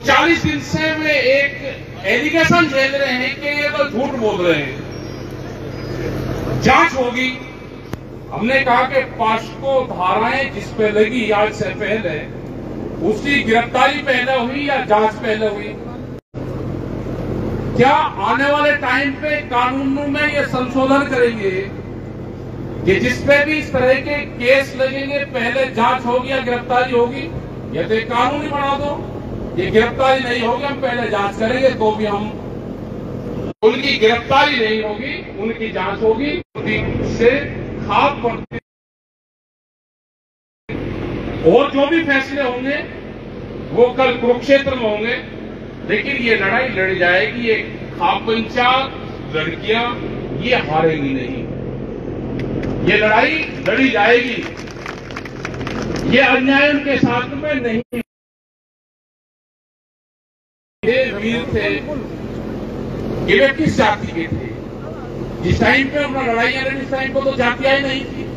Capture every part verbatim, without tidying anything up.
चालीस दिन से वे एक एलिगेशन झेल रहे हैं कि ये तो झूठ बोल रहे हैं। जांच होगी। हमने कहा कि पास्को धाराएं जिस पे लगी आज से पहले, उसकी गिरफ्तारी पहले हुई या जांच पहले हुई? क्या आने वाले टाइम पे कानून में ये संशोधन करेंगे कि जिस पे भी इस तरह के केस लगेंगे पहले जांच होगी या गिरफ्तारी होगी? ये तो एक कानून ही बना दो, ये गिरफ्तारी नहीं होगी, हम पहले जांच करेंगे तो भी हम, उनकी गिरफ्तारी नहीं होगी, उनकी जांच होगी, से खाक पड़ती। और जो भी फैसले होंगे वो कल कुरुक्षेत्र में होंगे, लेकिन ये लड़ाई लड़ी जाएगी। ये खापंचा लड़कियां ये हारेंगी नहीं, ये लड़ाई लड़ी जाएगी। ये अन्याय उनके साथ में नहीं। ये वीर थे, ये वे किस जाति के थे? जिस टाइम पे अपना लड़ाइयां लड़ी, इस टाइम को तो जातियां ही नहीं थी।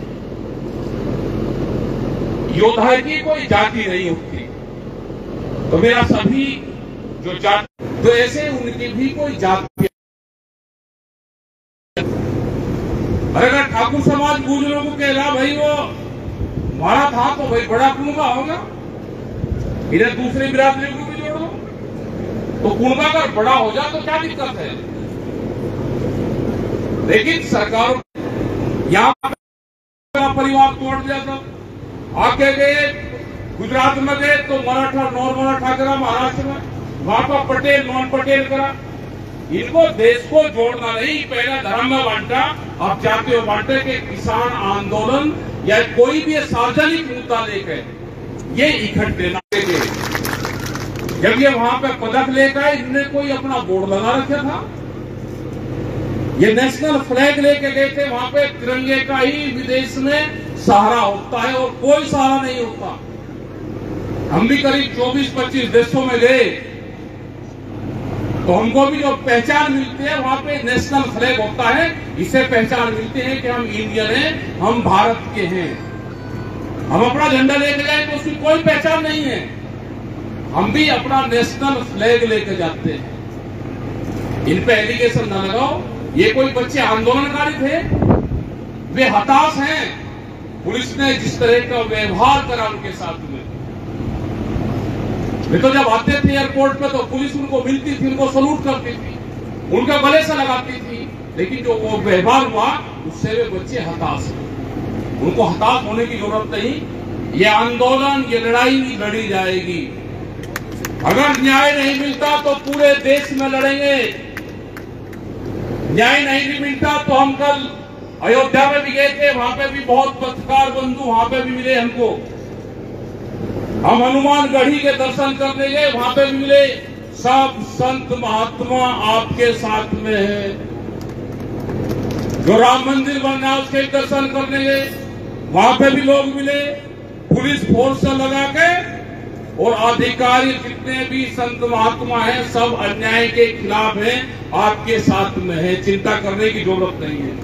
योद्धा की कोई जाति नहीं होती। तो मेरा सभी जो जाति, तो ऐसे उनकी भी कोई जाति। अगर ठाकुर समाज गुजरों को कहला भाई वो हमारा था तो भाई बड़ा कुनबा होगा, इधर दूसरे बिरादरी को भी जोड़ दो तो कुनबा अगर बड़ा हो जाए तो क्या दिक्कत है? लेकिन सरकार यहां परिवार तोड़ दिया था। आगे गए गुजरात में गए तो मराठा नॉन मराठा करा, महाराष्ट्र में वहां पर पटेल नॉन पटेल करा। इनको देश को जोड़ना नहीं, पहले धर्म में बांटा, अब जाते हो बांटे के किसान आंदोलन या कोई भी सार्वजनिक मुद्दा लेकर ये इकट्ठे ना देंगे। जब ये वहां पे पदक लेकर आए, इनने कोई अपना बोर्ड लगा रखा था, ये नेशनल फ्लैग लेके गए थे। वहां पे तिरंगे का ही विदेश में सहारा होता है और कोई सहारा नहीं होता। हम भी करीब चौबीस पच्चीस देशों में गए तो हमको भी जो पहचान मिलती है वहां पे नेशनल फ्लैग होता है, इससे पहचान मिलती है कि हम इंडियन हैं, हम भारत के हैं। हम अपना झंडा लेके जाए तो उसकी कोई पहचान नहीं है। हम भी अपना नेशनल फ्लैग लेके जाते हैं। इन पे एलिगेशन न लगाओ। ये कोई बच्चे आंदोलनकारी थे, वे हताश हैं। पुलिस ने जिस तरह का व्यवहार करा उनके साथ में, वे तो जब आते थे एयरपोर्ट पे तो पुलिस उनको मिलती थी, उनको सलूट करती थी, उनके गले से लगाती थी। लेकिन जो वो व्यवहार हुआ उससे वे बच्चे हताश हैं। उनको हताश होने की जरूरत नहीं। ये आंदोलन, ये लड़ाई लड़ी जाएगी। अगर न्याय नहीं मिलता तो पूरे देश में लड़ेंगे। न्याय नहीं मिलता तो हम कल अयोध्या में भी गए थे, वहां पे भी बहुत पत्रकार बंधु वहां पे भी मिले हमको। हम हनुमानगढ़ी के दर्शन करने गए, वहां पे भी मिले। सब संत महात्मा आपके साथ में है। जो राम मंदिर बन रहा है उसके दर्शन करने गए, वहां पे भी लोग मिले। पुलिस फोर्स से लगा के और अधिकारी जितने भी संत महात्मा हैं सब अन्याय के खिलाफ हैं, आपके साथ में है। चिंता करने की जरूरत नहीं है।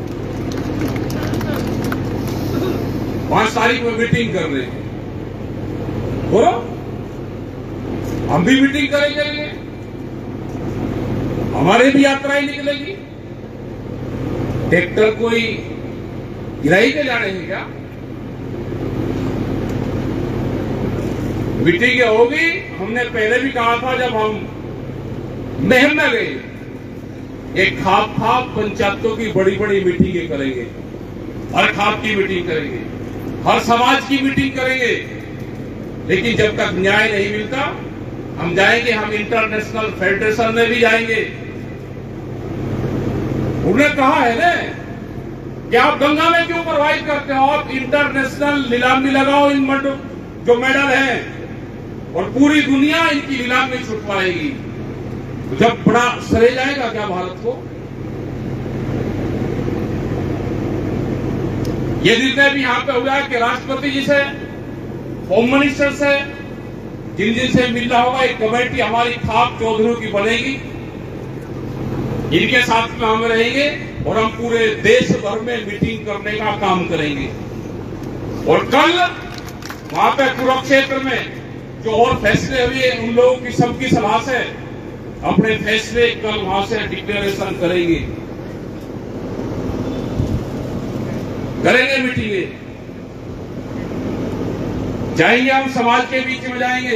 पांच तारीख में मीटिंग कर रहे हैं, बोलो हम भी मीटिंग करेंगे, हमारे भी यात्राएं निकलेगी। ट्रैक्टर कोई गिराई के जा रहे हैं क्या? मीटिंग होगी। हमने पहले भी कहा था जब हम महम में गए, एक खाप खाप पंचायतों की बड़ी बड़ी मीटिंगें करेंगे, हर खाप की मीटिंग करेंगे, हर समाज की मीटिंग करेंगे। लेकिन जब तक न्याय नहीं मिलता हम जाएंगे, हम इंटरनेशनल फेडरेशन में भी जाएंगे। उन्होंने कहा है ना कि आप गंगा में क्यों प्रोवाइड करते हो, आप इंटरनेशनल नीलामी लगाओ इन जो मेडल हैं और पूरी दुनिया इनकी नीलामी छुटवाएगी। जब बड़ा सरे जाएगा क्या भारत को? ये निर्णय भी यहां पे हुआ है कि राष्ट्रपति जी से, होम मिनिस्टर से, जिन जिन से मिल रहा होगा, एक कमेटी हमारी खाप चौधरी की बनेगी। इनके साथ में हम रहेंगे और हम पूरे देश भर में मीटिंग करने का काम करेंगे। और कल वहां पे कुरुक्षेत्र में जो और फैसले हुए उन लोगों की सबकी सलाह से अपने फैसले कल वहां से डिक्लेरेशन करेंगे करेंगे मीटिंगें जाएंगे, हम समाज के बीच में जाएंगे।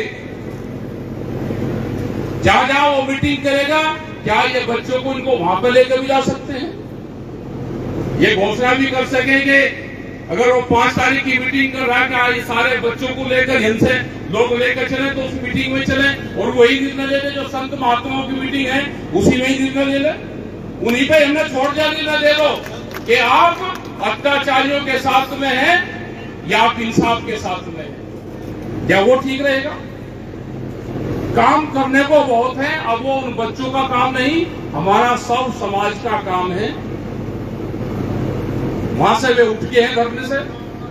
जहां जहां वो मीटिंग करेगा, क्या ये बच्चों को इनको वहां पर लेकर भी जा सकते हैं? ये घोषणा भी कर सकेंगे अगर वो पांच तारीख की मीटिंग कर रहा है क्या ये सारे बच्चों को लेकर इनसे लोग लेकर चले तो उस मीटिंग में चले और वही निर्णय ले ले जो संत महात्माओं की मीटिंग है उसी में ही निर्णय ले ले। उन्हीं पे हमने छोड़ दिया निर्णय दे दो कि आप अत्याचारियों के साथ में हैं या आप इंसाफ के साथ में हैं। क्या वो ठीक रहेगा? काम करने को बहुत है, अब वो उन बच्चों का काम नहीं, हमारा सब समाज का काम है। वहां से वे उठ के हैं धरने से,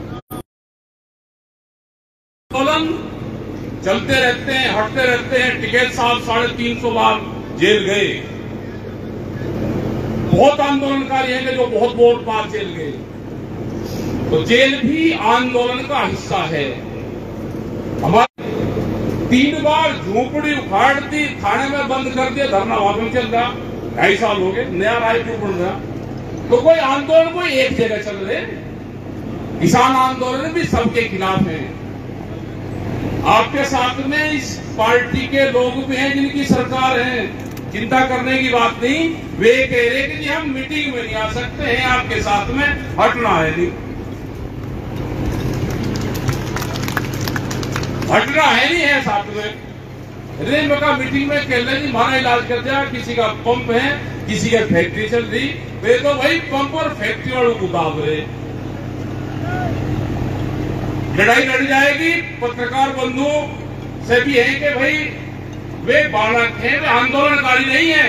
आंदोलन चलते रहते हैं, हटते रहते हैं। टिकैत साहब साढ़े तीन सौ बार जेल गए। बहुत आंदोलनकारी हैं कि जो बहुत बहुत बार जेल गए। तो जेल भी आंदोलन का हिस्सा है। हमारे तीन बार झोपड़ी उखाड़ दी, थाने में बंद कर दिया, धरना वहां में चल रहा, ढाई साल हो गए, नया रायपुर बन रहा। तो कोई आंदोलन कोई एक जगह चल रहे, किसान आंदोलन भी सबके खिलाफ है। आपके साथ में इस पार्टी के लोग भी हैं जिनकी सरकार है, चिंता करने की बात नहीं। वे कह रहे कि हम मीटिंग में नहीं आ सकते हैं, आपके साथ में हटना है नहीं, हटना है नहीं है साथ में। रेल का मीटिंग में कह रहे हमारा इलाज कर दिया, किसी का पंप है, किसी का फैक्ट्री चल रही, वे तो वही पंप और फैक्ट्री वालों को दाब रहे। लड़ाई लड़ जाएगी पत्रकार बंधुओं से भी है कि भाई वे बालक हैं, वे आंदोलनकारी नहीं है।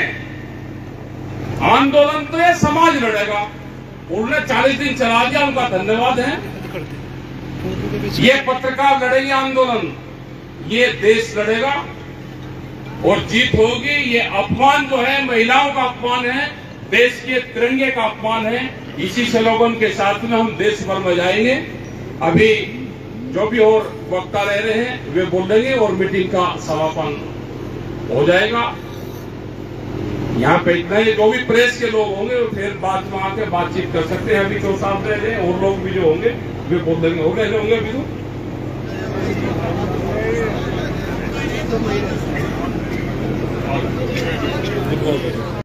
आंदोलन तो ये समाज लड़ेगा। उन्होंने चालीस दिन चला दिया, उनका धन्यवाद है। ये पत्रकार लड़ेंगे आंदोलन, ये देश लड़ेगा और जीत होगी। ये अपमान जो है महिलाओं का अपमान है, देश के तिरंगे का अपमान है। इसी स्लोगन के साथ में हम देश भर में जाएंगे। अभी जो भी और वक्ता रह रहे हैं वे बोलेंगे और मीटिंग का समापन हो जाएगा। यहाँ पे इतना ही, जो भी प्रेस के लोग होंगे वो फिर बाद में आके बातचीत कर सकते हैं। अभी तो साहब रह रहे हैं और लोग भी जो होंगे वे बोल देंगे, हो रहे होंगे अभी तो